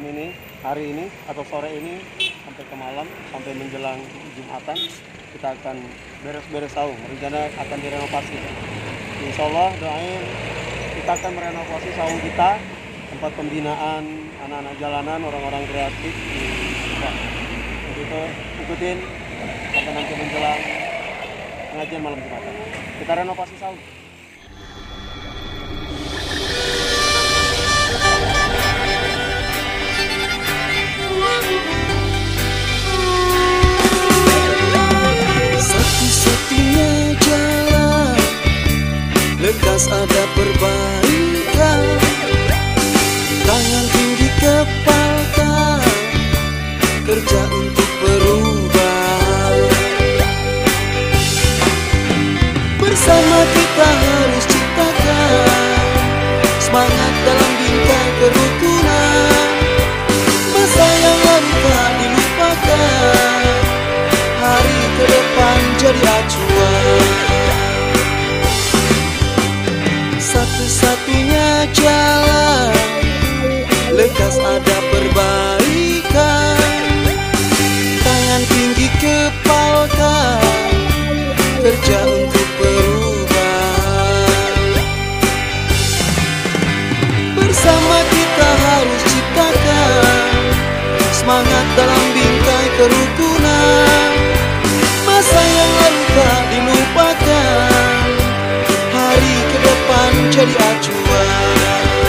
ini, hari ini atau sore ini sampai ke malam, sampai menjelang Jumatan kita akan beres-beres saung. Rencana akan direnovasi. Insya Allah doain kita akan merenovasi saung kita, tempat pembinaan anak-anak jalanan, orang-orang kreatif. Jadi itu ikutin sampai nanti menjelang pengajian malam Jumatan. Kita renovasi saung. Satu-satunya jalan, lekas ada perbaikan. Tangan tinggi kepalkan, kerja untuk perubahan. Bersama kita harus ciptakan semangat dalam bingkai kerukunan. Masa yang lalu tak dilupakan, hari ke depan jadi acuan. Satu-satunya jalan, lekas ada perbaikan. Tangan tinggi kepalkan, kerja untuk perubahan. Bersama kita harus ciptakan semangat dalam bingkai kerukunan. Masa yang lalu tak dilupakan, hari ke depan jadi acuan.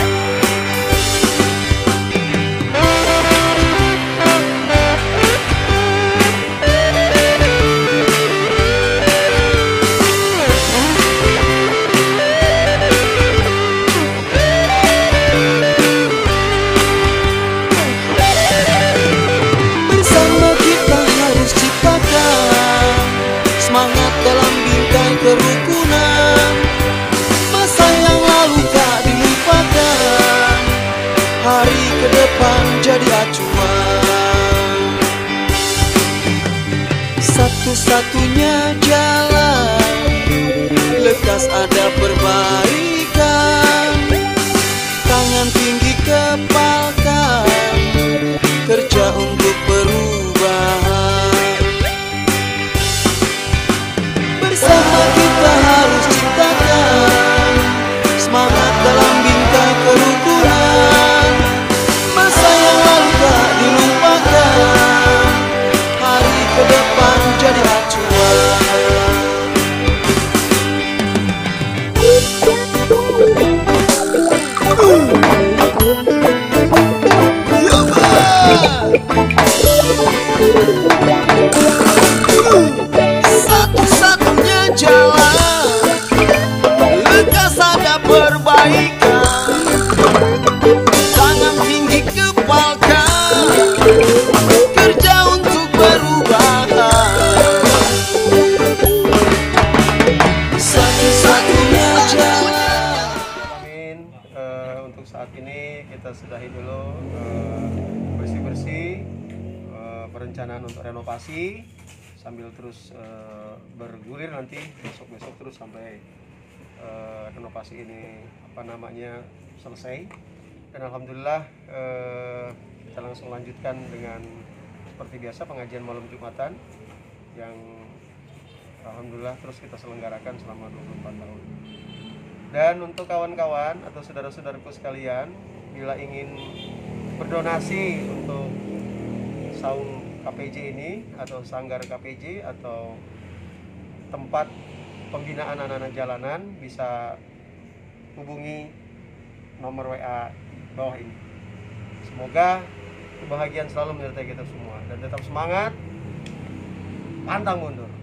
Semangat dalam bingkai kerukunan. Masa yang lalu tak dilupakan, hari ke depan jadi acuan. Satu-satunya jalan, lekas ada perbaikan. Tangan tinggi kepalkan, kerja untuk perubahan. Bersama kita harus ciptakan semangat dalam bingkai kerukunan. Masa yang lalu tak dilupakan, hari ke depan jadi acuan. Satu-satunya jalan, lekas ada perbaikan. Tangan tinggi kepalkan, kerja untuk perubahan. Satu-satunya jalan. Amin. Untuk saat ini kita sudahi dulu bersih-bersih, perencanaan untuk renovasi, sambil terus bergulir nanti besok-besok terus sampai renovasi ini selesai. Dan alhamdulillah kita langsung lanjutkan dengan seperti biasa pengajian malam Jumatan yang alhamdulillah terus kita selenggarakan selama 24 tahun. Dan untuk kawan-kawan atau saudara-saudaraku sekalian, bila ingin berdonasi untuk saung KPJ ini atau sanggar KPJ atau tempat pembinaan anak-anak jalanan, bisa hubungi nomor WA bawah ini. Semoga kebahagiaan selalu menyertai kita semua dan tetap semangat, pantang mundur.